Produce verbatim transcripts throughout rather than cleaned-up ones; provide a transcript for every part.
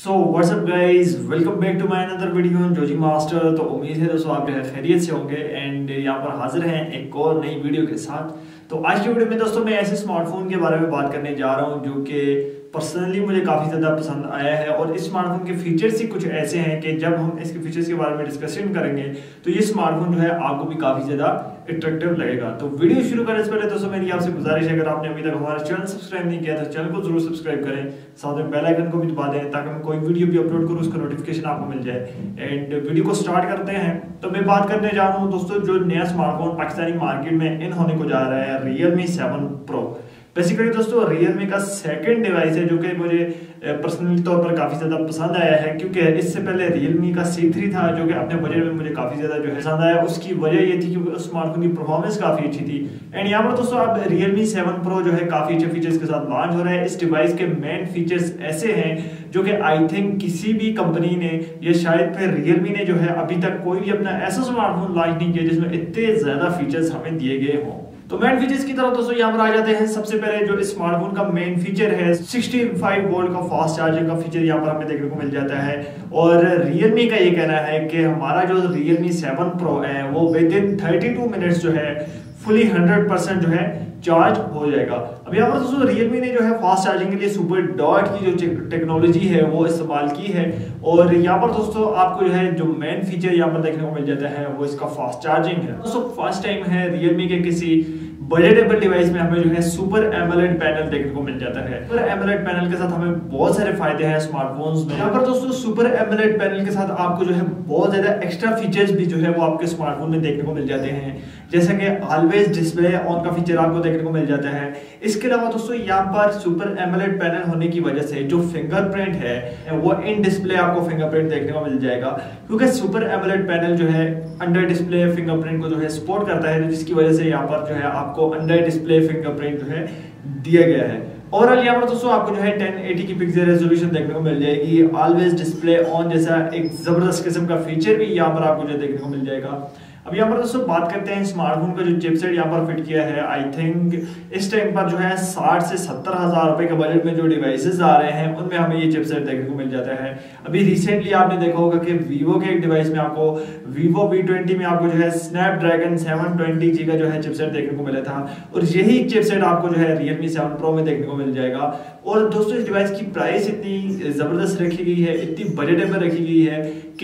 So what's up guys, welcome back to my another video Joji master. तो उम्मीद है दोस्तों आप जो है खैरियत से होंगे एंड यहाँ पर हाजिर हैं एक और नई वीडियो के साथ। तो आज की वीडियो में दोस्तों मैं ऐसे स्मार्टफोन के बारे में बात करने जा रहा हूँ जो कि पर्सनली मुझे काफ़ी ज़्यादा पसंद आया है। और इस स्मार्टफोन के फीचर्स ही कुछ ऐसे हैं कि जब हम इसके फीचर्स के बारे में डिस्कशन करेंगे तो ये स्मार्टफोन जो है आपको भी काफ़ी ज़्यादा अट्रैक्टिव लगेगा। तो वीडियो शुरू करने से पहले दोस्तों मेरी आपसे गुजारिश है, अगर आपने अभी तक हमारा चैनल सब्सक्राइब नहीं किया तो चैनल को जरूर सब्सक्राइब करें, साथ में बेल आइकन को भी दबा दें ताकि मैं कोई वीडियो भी अपलोड करूँ उसका नोटिफिकेशन आपको मिल जाए। एंड वीडियो को स्टार्ट करते हैं। तो मैं बात करने जा रहा हूँ दोस्तों जो नया स्मार्टफोन पाकिस्तानी मार्केट में इन होने को जा रहा है, रियलमी सेवन प्रो। बेसिकली दोस्तों रियलमी का सेकंड डिवाइस है जो कि मुझे पर्सनली तौर पर काफ़ी ज़्यादा पसंद आया है, क्योंकि इससे पहले रियलमी का सी थ्री था जो कि अपने बजट में मुझे काफ़ी ज़्यादा जो है पसंद आया। उसकी वजह ये थी कि उस स्मार्टफोन की परफॉर्मेंस काफ़ी अच्छी थी। एंड यहाँ पर दोस्तों अब रियलमी सेवन प्रो जो है काफ़ी अच्छे फीचर्स के साथ लॉन्च हो रहा है। इस डिवाइस के मेन फीचर्स ऐसे हैं जो कि आई थिंक किसी भी कंपनी ने या शायद फिर रियलमी ने जो है अभी तक कोई भी अपना ऐसा स्मार्टफोन लॉन्च नहीं किया जिसमें इतने ज़्यादा फीचर्स हमें दिए गए हों। तो मेन फीचर्स की तरफ दोस्तों यहाँ पर आ जाते हैं। सबसे पहले जो इस स्मार्टफोन का मेन फीचर है पैंसठ वोल्ट का फास्ट चार्जिंग का फीचर यहाँ पर हमें देखने को मिल जाता है। और Realme का ये कहना है कि हमारा जो Realme सेवन प्रो है वो within thirty two minutes जो है फुली हंड्रेड परसेंट जो है चार्ज हो जाएगा। अब यहाँ पर दोस्तों Realme ने जो है फास्ट चार्जिंग के लिए सुपर डॉट की जो टेक्नोलॉजी है वो इस्तेमाल की है। और यहाँ पर दोस्तों आपको जो है जो मेन फीचर यहाँ पर देखने को मिल जाता है वो इसका फास्ट चार्जिंग है। दोस्तों फर्स्ट टाइम है Realme के किसी बजटेबल डिवाइस में हमें जो है सुपर एमोलेड पैनल देखने को मिल जाता है। सुपर एमोलेड पैनल के साथ हमें बहुत सारे फायदे हैं स्मार्टफोन्स में। यहाँ पर दोस्तों सुपर एमोलेड पैनल के साथ आपको जो है बहुत ज्यादा एक्स्ट्रा फीचर्स भी जो है वो आपके स्मार्टफोन में देखने को मिल जाते हैं, जैसे कि ऑलवेज डिस्प्ले ऑन का फीचर आपको देखने को मिल जाता है। इसके अलावा दोस्तों यहाँ पर सुपर एमोलेड पैनल होने की वजह से जो फिंगरप्रिंट है वो इन डिस्प्ले आपको फिंगरप्रिंट देखने को मिल जाएगा, क्योंकि सुपर एमोलेड पैनल जो है अंडर डिस्प्ले फिंगरप्रिंट को जो है सपोर्ट करता है, जिसकी वजह से यहाँ पर जो है आपको अंडर डिस्प्ले फिंगरप्रिंट जो है दिया गया है। ओवरऑल यहाँ पर दोस्तों आपको जो है टेन एटी की पिक्सल रेजोल्यूशन देखने को मिल जाएगी। ऑलवेज डिस्प्ले ऑन जैसा एक जबरदस्त किस्म का फीचर भी यहाँ पर आपको जो देखने को मिल जाएगा। अब यहाँ पर दोस्तों बात करते हैं स्मार्टफोन का जो चिपसेट यहाँ पर फिट किया है। आई थिंक इस टाइम पर जो है साठ से सत्तर हजार रुपए के बजट में जो डिवाइसेस आ रहे हैं उनमें हमें ये चिपसेट देखने को मिल जाता है। अभी रिसेंटली आपने देखा होगा कि वीवो के एक डिवाइस में आपको वीवो वी ट्वेंटी में आपको जो है स्नैपड्रैगन सेवन ट्वेंटी जी का जो है चिपसेट देखने को मिला था, और यही चिपसेट आपको जो है रियलमी सेवन प्रो में देखने को मिल जाएगा। और दोस्तों इस डिवाइस की प्राइस इतनी जबरदस्त रखी गई है, इतनी बजटेबल रखी गई है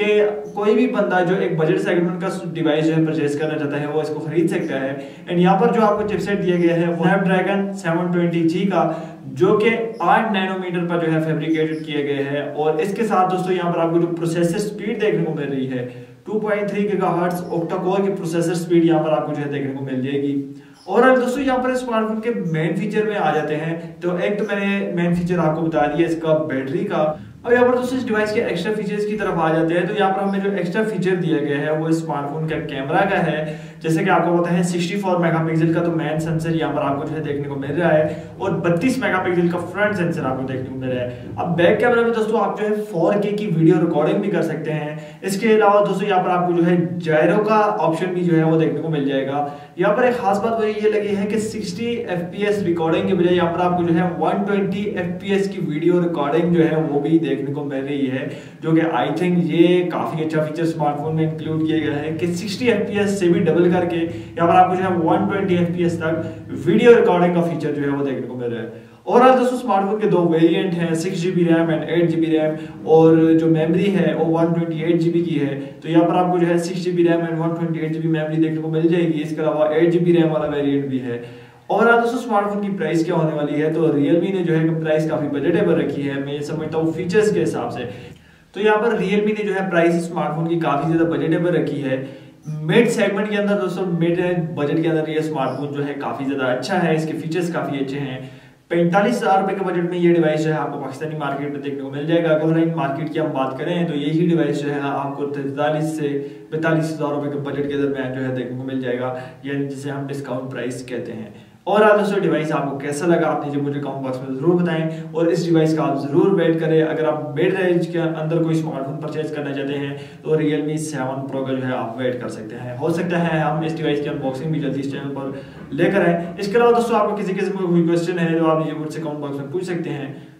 कि कोई भी बंदा जो एक बजट सेगमेंट का डिवाइस जो है परचेज करना चाहता है वो इसको खरीद सकता है। एंड यहाँ पर जो आपको चिपसेट दिया गया है वो स्नैपड्रैगन सेवन ट्वेंटी जी का, जो कि आठ नैनोमीटर पर जो है फैब्रिकेटेड किया गया है। और इसके साथ दोस्तों यहाँ पर आपको जो प्रोसेसर स्पीड देखने को मिल रही है two point three gigahertz octa core की प्रोसेसर स्पीड यहाँ पर आपको जो है देखने को मिल जाएगी। और दोस्तों यहाँ पर स्मार्टफोन के मेन फीचर में आ जाते हैं। तो एक तो मैंने मेन फीचर आपको बता दिया इसका बैटरी का। अब यहाँ पर दोस्तों इस डिवाइस के एक्स्ट्रा फीचर्स की तरफ आ जाते हैं। तो यहाँ पर हमें जो एक्स्ट्रा फीचर दिया गया है वो स्मार्टफोन का कैमरा का है। जैसे कि आपको पता है सिक्सटी फोर मेगापिक्सल का तो मेन सेंसर यहाँ पर आपको जो है देखने को मिल रहा है, और बत्तीस मेगापिक्सल का फ्रंट सेंसर आपको देखने को मिल रहा है। अब बैक कैमरा में दोस्तों आप जो है फोर के की वीडियो रिकॉर्डिंग भी कर सकते हैं। इसके अलावा दोस्तों यहाँ पर आपको जो है जायरो का ऑप्शन भी जो है वो देखने को मिल जाएगा। यहाँ पर एक खास बात मुझे ये लगी है कि सिक्सटी एफपीएस रिकॉर्डिंग के बजाय यहाँ पर आपको जो है वन ट्वेंटी एफपीएस की वीडियो रिकॉर्डिंग जो है वो भी देखने को मिल रही है, जो कि आई थिंक ये काफी अच्छा फीचर स्मार्टफोन में इंक्लूड किया गया है कि सिक्सटी एफपीएस से भी डबल करके यहाँ पर आपको जो है वन ट्वेंटी एफपीएस तक वीडियो रिकॉर्डिंग का फीचर जो है वो देखने को मिल रहा है। और आज दोस्तों स्मार्टफोन के दो वेरिएंट हैं, six GB RAM and eight GB RAM, और जो मेमोरी है वो वन ट्वेंटी एट जीबी की है। तो यहाँ पर आपको जो है six GB RAM and one twenty eight GB memory देखने को मिल जाएगी। इसके अलावा एट जीबी रैम वाला वेरिएंट भी है। और आज दोस्तों स्मार्टफोन की प्राइस क्या होने वाली है, तो रियलमी ने जो है प्राइस काफी बजटेबल रखी है, मैं ये समझता हूँ फीचर्स के हिसाब से। तो यहाँ पर रियलमी ने जो है प्राइस स्मार्टफोन की काफी ज्यादा बजटेबल रखी है। मिड सेगमेंट के अंदर दोस्तों मिड बजट के अंदर ये स्मार्टफोन जो है काफी ज्यादा अच्छा है, इसके फीचर्स काफी अच्छे हैं। पैंतालीस हजार रुपए के बजट में ये डिवाइस जो है आपको पाकिस्तानी मार्केट में देखने को मिल जाएगा। अगर ऑनलाइन मार्केट की हम बात करें तो यही डिवाइस जो है आपको तैंतालीस से पैंतालीस हजार रुपए के बजट के दरमियान जो है देखने को मिल जाएगा, यानी जिसे हम डिस्काउंट प्राइस कहते हैं। और आज दोस्तों डिवाइस आपको कैसा लगा आप नीचे मुझे कमेंट बॉक्स में जरूर बताएं, और इस डिवाइस का आप जरूर वेट करें। अगर आप मिड रेंज के अंदर कोई स्मार्टफोन परचेज करना चाहते हैं तो रियलमी सेवन प्रो का जो है आप वेट कर सकते हैं। हो सकता है हम इस डिवाइस की अनबॉक्सिंग भी जल्दी इस चैनल पर लेकर आए। इसके अलावा दोस्तों आपको किसी किस्म का कोई क्वेश्चन है जो आप नीचे मुझसे कमेंट बॉक्स में पूछ सकते हैं।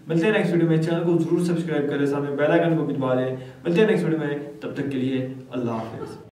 मिलते हैं नेक्स्ट वीडियो में, चैनल को जरूर सब्सक्राइब करें, साथ में बेल आइकन को भी दबा दें। मिलते हैं नेक्स्ट वीडियो में, तब तक के लिए अल्लाह हाफिज़।